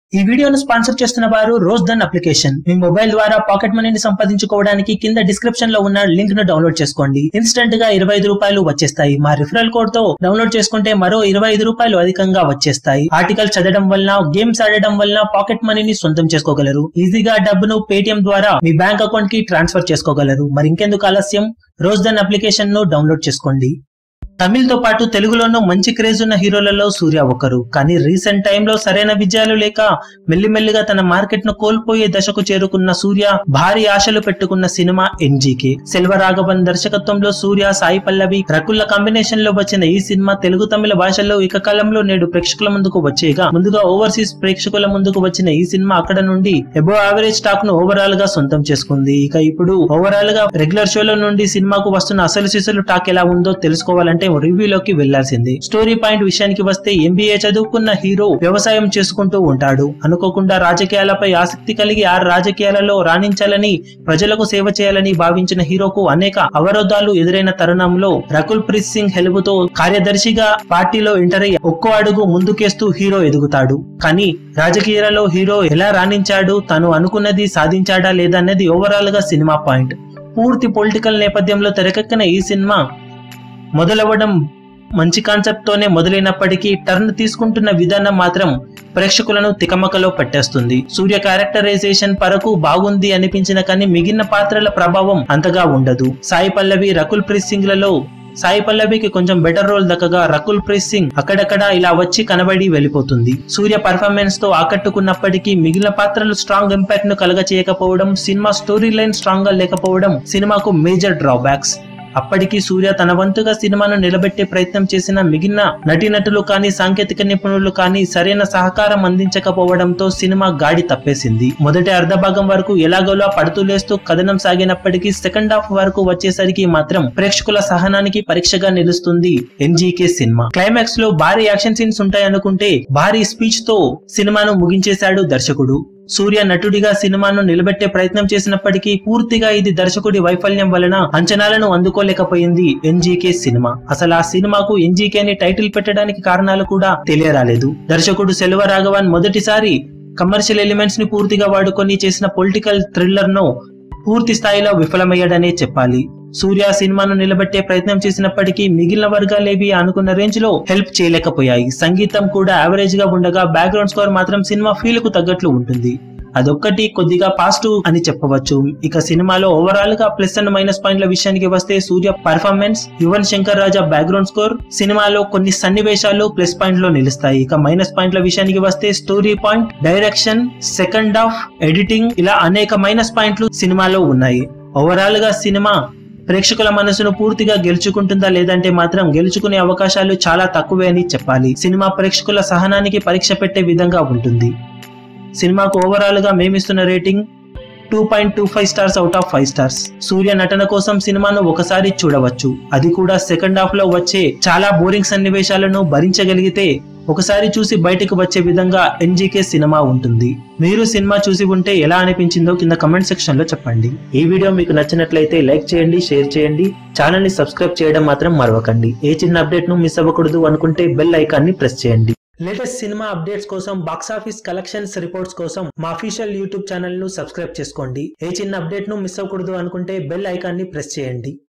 ఈ వీడియోను స్పాన్సర్ చేస్తున్న వారు రోజ్డన్ అప్లికేషన్. మీ మొబైల్ ద్వారా పాకెట్ మనీని సంపాదించుకోవడానికి కింద డిస్క్రిప్షన్ లో ఉన్న లింక్ ను డౌన్లోడ్ చేసుకోండి. ఇన్స్టెంట్ గా 25 రూపాయలు వచ్చేస్తాయి. మా రిఫరల్ కోడ్ తో డౌన్లోడ్ చేసుకుంటే మరో 25 రూపాయలు అధికంగా వచ్చేస్తాయి. ఆర్టికల్ చదవడం వల్ల, గేమ్స్ ఆడడం వల్ల పాకెట్ మనీని సొంతం చేసుకోగలరు. ఈజీగా డబ్బును పేటిఎం ద్వారా మీ బ్యాంక్ అకౌంట్ కి ట్రాన్స్ఫర్ చేసుకోగలరు. మరి ఇంకెందుకు ఆలస్యం, రోజ్డన్ అప్లికేషన్ ను డౌన్లోడ్ చేసుకోండి. తమిళ్ తో పాటు తెలుగులోనూ మంచి క్రేజ్ ఉన్న హీరోలలో సూర్య ఒకరు. కానీ రీసెంట్ టైంలో సరైన విజయాలు లేక మెల్లిమెల్లిగా తన మార్కెట్ ను కోల్పోయే దశకు చేరుకున్న సూర్య భారీ ఆశలు పెట్టుకున్న సినిమా ఎన్జీకే. సెల్వరాఘవన్ దర్శకత్వంలో సూర్య, సాయి పల్లవి, రకుల్ల కాంబినేషన్ లో వచ్చిన ఈ సినిమా తెలుగు తమిళ భాషల్లో ఏకకాలంలో నేడు ప్రేక్షకుల ముందుకు వచ్చేగా, ముందుగా ఓవర్సీస్ ప్రేక్షకుల ముందుకు వచ్చిన ఈ సినిమా అక్కడ నుండి అబోవ్ యావరేజ్ టాక్ ను ఓవరాల్ గా సొంతం చేసుకుంది. ఇక ఇప్పుడు ఓవరాల్ గా రెగ్యులర్ షోల నుండి సినిమాకు వస్తున్న అసలు సిసలు టాక్ ఎలా ఉందో తెలుసుకోవాలంటే రివ్యూలోకి వెళ్లాల్సింది. స్టోరీ పాయింట్ విషయానికి వస్తే, ఎంబీఏ చదువుకున్న హీరో వ్యవసాయం చేసుకుంటూ ఉంటాడు. అనుకోకుండా రాజకీయాలపై ఆసక్తి కలిగి ఆ రాజకీయాలలో రాణించాలని, ప్రజలకు సేవ చేయాలని భావించిన హీరోకు అనేక అవరోధాలు ఎదురైన తరుణంలో రకుల్ ప్రీత్ సింగ్ హెల్ప్ తో కార్యదర్శిగా పార్టీలో ఎంటర్ అయ్యి ఒక్కో అడుగు ముందుకేస్తూ హీరో ఎదుగుతాడు. కానీ రాజకీయాలలో హీరో ఎలా రాణించాడు, తను అనుకున్నది సాధించాడా లేదన్నది ఓవరాల్ గా సినిమా పాయింట్. పూర్తి పొలిటికల్ నేపథ్యంలో తెరకెక్కిన ఈ సినిమా మొదలవ్వడం మంచి కాన్సెప్ట్ తోనే మొదలైనప్పటికీ టర్న్ తీసుకుంటున్న విధానం మాత్రం ప్రేక్షకులను తికమకలో పెట్టేస్తుంది. సూర్య క్యారెక్టరైజేషన్ పరకు బాగుంది అనిపించిన కానీ మిగిలిన పాత్రల ప్రభావం అంతగా ఉండదు. సాయి పల్లవి, రకుల్ ప్రీత్ సింగ్ లలో సాయి పల్లవికి కొంచెం బెటర్ రోల్ దక్కగా రకుల్ ప్రీత్ సింగ్ అక్కడక్కడ ఇలా వచ్చి కనబడి వెళ్ళిపోతుంది. సూర్య పర్ఫార్మెన్స్ తో ఆకట్టుకున్నప్పటికీ మిగిలిన పాత్రలు స్ట్రాంగ్ ఇంపాక్ట్ ను కలగ చేయకపోవడం, సినిమా స్టోరీ లైన్ స్ట్రాంగ్ గా లేకపోవడం సినిమాకు మేజర్ డ్రాబ్యాక్స్. అప్పటికి సూర్య తన వంతుగా సినిమాను నిలబెట్టే ప్రయత్నం చేసిన మిగిలిన నటీనటులు కానీ, సాంకేతిక నిపుణులు కానీ సరైన సహకారం అందించకపోవడంతో సినిమా గాడి తప్పేసింది. మొదటి అర్ధ భాగం వరకు ఎలాగోలా పడుతూ లేస్తూ కథనం సాగినప్పటికీ సెకండ్ హాఫ్ వరకు వచ్చేసరికి మాత్రం ప్రేక్షకుల సహనానికి పరీక్షగా నిలుస్తుంది ఎన్జీకే సినిమా. క్లైమాక్స్ లో భారీ యాక్షన్ సీన్స్ ఉంటాయనుకుంటే భారీ స్పీచ్ తో సినిమాను ముగించేశాడు దర్శకుడు. సూర్య నటుడిగా సినిమాను నిలబెట్టే ప్రయత్నం చేసినప్పటికీ పూర్తిగా ఇది దర్శకుడి వైఫల్యం వలన అంచనాలను అందుకోలేకపోయింది ఎన్జీకే సినిమా. అసలు ఆ సినిమాకు ఎన్జీకే అని టైటిల్ పెట్టడానికి కారణాలు కూడా తెలియరాలేదు. దర్శకుడు సెల్వరాఘవన్ మొదటిసారి కమర్షియల్ ఎలిమెంట్స్ ని పూర్తిగా వాడుకొని చేసిన పొలిటికల్ థ్రిల్లర్ ను పూర్తి స్థాయిలో విఫలమయ్యాడనే చెప్పాలి. సూర్య సినిమాను నిలబెట్టే ప్రయత్నం చేసినప్పటికీ మిగిలిన వర్గాలేవి అనుకున్న రేంజ్ లో హెల్ప్ చేయలేకపోయాయి. సంగీతం కూడా యావరేజ్ గా ఉండగా బ్యాక్గ్రౌండ్ స్కోర్ మాత్రం సినిమా ఫీల్ కు తగ్గట్లు ఉంటుంది. అదొక్కటి కొద్దిగా పాజిటివ్ అని చెప్పవచ్చు. ఇక సినిమాలో ఓవరాల్ గా ప్లస్ అండ్ మైనస్ పాయింట్ల విషయానికి వస్తే, Suriya performance, Yuvan Shankar Raja background score సినిమాలో కొన్ని సన్నివేశాలు ప్లస్ పాయింట్ లో నిలుస్తాయి. ఇక మైనస్ పాయింట్ల విషయానికి వస్తే story point, direction, second half, editing ఇలా అనేక మైనస్ పాయింట్లు సినిమాలో ఉన్నాయి. ఓవరాల్ గా సినిమా ప్రేక్షకుల మనసును పూర్తిగా గెలుచుకుంటుందా లేదంటే మాత్రం గెలుచుకునే అవకాశాలు చాలా తక్కువే అని చెప్పాలి. సినిమా ప్రేక్షకుల సహనానికి పరీక్ష పెట్టే విధంగా ఉంటుంది. సినిమాకు ఓవరాల్ గా మేమిస్తున్న rating 2.25 stars out of 5 stars. Suriya నటన కోసం సినిమాను ఒకసారి చూడవచ్చు. అది కూడా సెకండ్ హాఫ్ లో వచ్చే చాలా బోరింగ్ సన్నివేశాలను భరించగలిగితే ఒకసారి చూసి బయటకు వచ్చే విధంగా ఎన్జీకే సినిమా ఉంటుంది. మీరు సినిమా చూసి ఉంటే ఎలా అనిపించిందో కింద కమెంట్ సెక్షన్ లో చెప్పండి. ఈ వీడియో మీకు నచ్చినట్లయితే లైక్ చేయండి, షేర్ చేయండి, ఛానల్ ని సబ్స్క్రైబ్ చేయడం మాత్రం మరవకండి. ఏ చిన్న అప్డేట్ ను మిస్ అవ్వకూడదు అనుకుంటే బెల్ ఐకాన్ ని ప్రెస్ చేయండి. లేటెస్ట్ సినిమా అప్డేట్స్ కోసం, బాక్సాఫీస్ కలెక్షన్స్ రిపోర్ట్స్ కోసం మా అఫీషియల్ యూట్యూబ్ ఛానల్ ను సబ్స్క్రైబ్ చేసుకోండి. ఏ చిన్న అప్డేట్ ను మిస్ అవ్వకూడదు అనుకుంటే బెల్ ఐకాన్ ని ప్రెస్ చేయండి.